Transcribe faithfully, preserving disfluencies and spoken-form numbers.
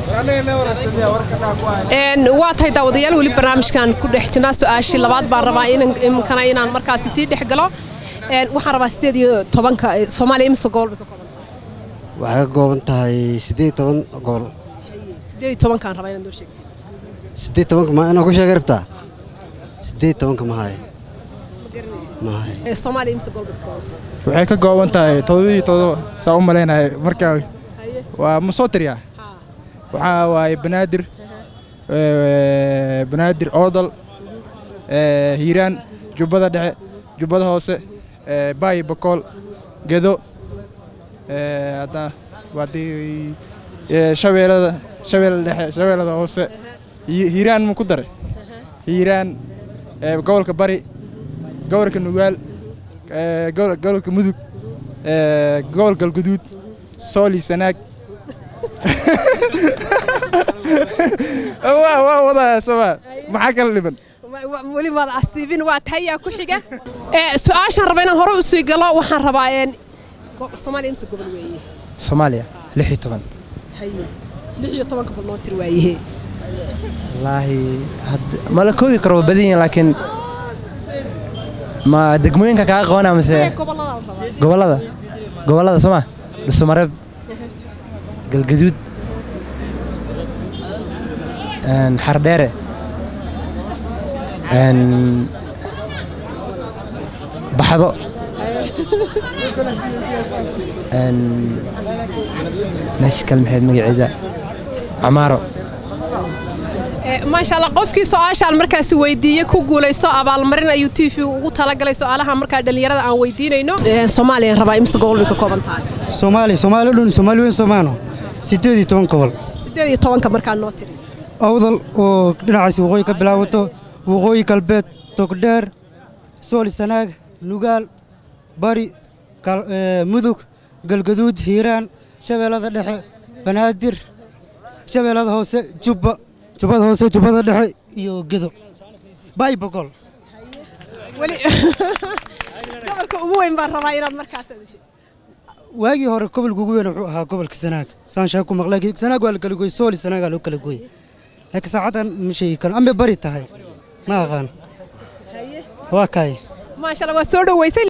إن وقت هيدا وضيال ولي برنامج كان كل إحتنا سؤال شيء لبعض برا إن ممكن أينا مركز يصير حقله إن وحنا بستدي طبعا كصومالي إمس جول بكم waxay ka gooban tahay siddeed iyo toban gool siddeed iyo toban kan rabaa inaan dul sheegto siddeed iyo toban ma inaan ku sheeg rabtaa siddeed iyo toban ma hay ma hay ee Soomaali imsa gool bikoo waxay ka gooban tahay todoba iyo todoba saa u maleynay marka waa Musootiriya waxa waay Banaadir ee Banaadir Odol ee Hiiraan Jubbada Dhexe Jubbada Hoose ee Baay Bakool Gedo ee hada wadii ee shabeelada shabeelada dhexe shabeelada hoose Hiiraan ma ku daray Hiiraan ee gobolka Bari gobolka Nugaal ee gobolka Mudug ee gobolka Galguduud Sooli Sanaag waa waa wada sabab maxaa kala dhiban wali ma asiibin waa tahay ku xiga ee su'aashan rabayna hore u soo galo waxaan rabaa in Soomaali imsa gobol weeye Soomaaliya lix iyo toban haye lix iyo toban gobol loo tir waaye wallaahi had ma la koobi karo badin laakiin ma degmooyinka ka aqoonaa mise gobolada gobolada Soomaa Dhuusamareb Galgaduud ان Xardheere ان Baxdo ان ماشي كلمة هاد مقعدة عمارو ما شاء الله قفكي سؤال مركز ويدية كوجولي سؤال بالمرنا يوتيوب وطلع سؤالها مركز دليل عن ويدينه إنه سومالي ربع إمس قول بكوكبان تاني Soomaali Soomaali dhun Soomaali weyn Soomaano siddeed iyo toban gobol siddeed iyo toban ka markaan noo tiri awdal oo dhinacaasi waqooyi ka bilaabato waqooyi galbeed Togdheer Sooli Sanaag Nugaal Bari Mudug Galgaduud Hiiraan shabeelada dhexe Banaadir shabeelada hoose Jubba Jubbada hoose Jubbada dhexe iyo Gedo Baay Bakool wali gobolka ugu weyn baan rabaa inaad markaas waagi hore gobolka ugu weyn wuxuu ahaa gobolka Sanaag saan shaa ku maqlay Sanaag waa la kala gooyay Sooli Sanaag loo kala gooyay laakiin saacadan ma sheegi karo ama bari tahay ma aqaan waa kay ما شاء الله waa soo dhaweysay